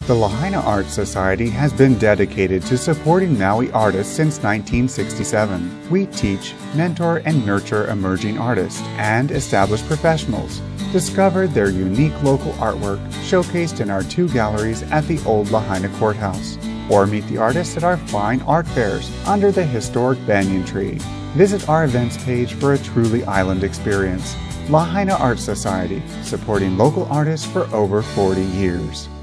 The Lahaina Arts Society has been dedicated to supporting Maui artists since 1967. We teach, mentor, and nurture emerging artists and established professionals. Discover their unique local artwork showcased in our 2 galleries at the Old Lahaina Courthouse, or meet the artists at our fine art fairs under the historic Banyan Tree. Visit our events page for a truly island experience. Lahaina Arts Society, supporting local artists for over 40 years.